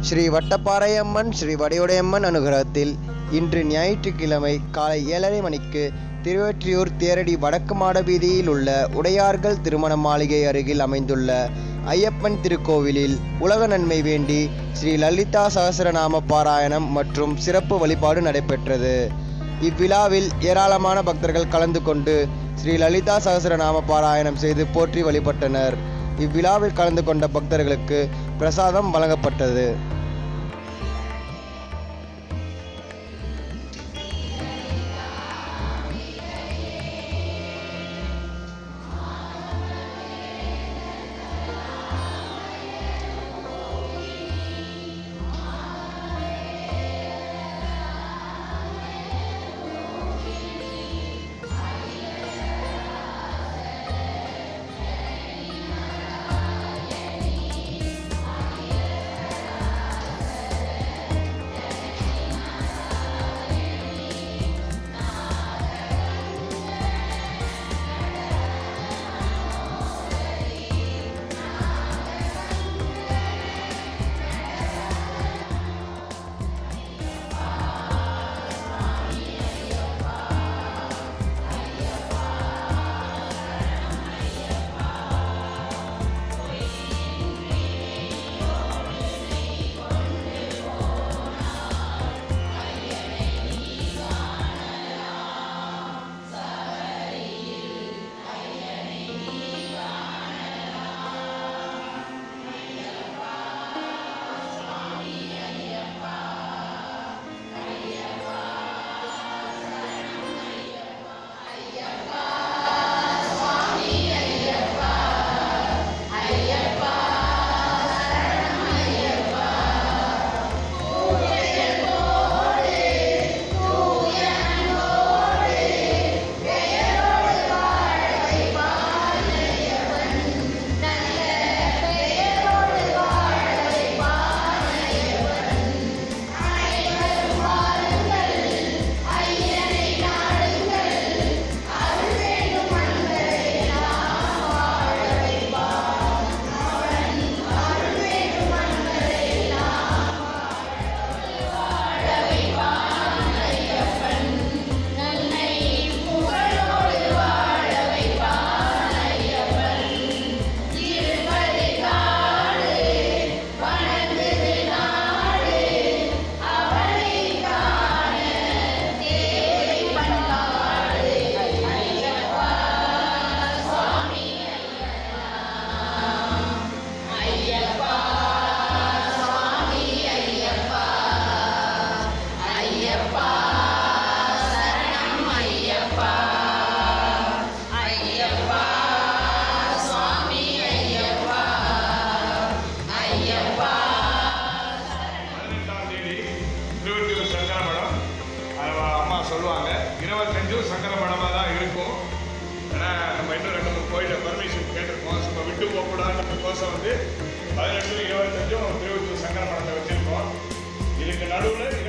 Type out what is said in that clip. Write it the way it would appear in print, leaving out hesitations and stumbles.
ஸ்ரீ வட்டப்பாறையம்மன் ஸ்ரீ வடிவுடையம்மன் அனுகிரகத்தில் இன்று ஞாயிற்றுக்கிழமை காலை 7:30 மணிக்கு திருவொற்றியூர் தேரடி வடக்கு மாட வீதியில் உள்ள உடையார்கள் திருமண மாளிகை அருகில் அமைந்துள்ள ஐயப்பன் திருக்கோவிலில் உலக நன்மை வேண்டி ஸ்ரீ லலிதா சகஸ்ரநாம பாராயணம் மற்றும் சிறப்பு வழிபாடு நடைபெற்றது. இவ்விழாவில் ஏராளமான பக்தர்கள் கலந்து கொண்டு ஸ்ரீ லலிதா சகஸ்ரநாம பாராயணம் செய்து போற்றி வழிபட்டனர். இவ்விழாவில் கலந்து கொண்ட பக்தர்களுக்கு பிரசாதம் வழங்கப்பட்டது. சொல்லுவாங்க 25 சங்கர மடமாக தான் இருக்கும். ஆனால் நம்ம இன்னும் 2-3 கோயிலில் பர்மிஷன் கேட்டிருக்கோம். சும்மா விட்டு போகக்கூடாதுன்றதுக்கோசம் 18 25 திருவொற்றியூர் சங்கர மடத்தை வச்சுருக்கோம். இதுக்கு நடுவில்